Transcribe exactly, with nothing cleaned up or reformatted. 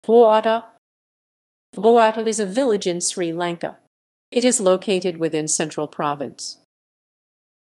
Bowatta. Bowatta is a village in Sri Lanka. It is located within Central Province.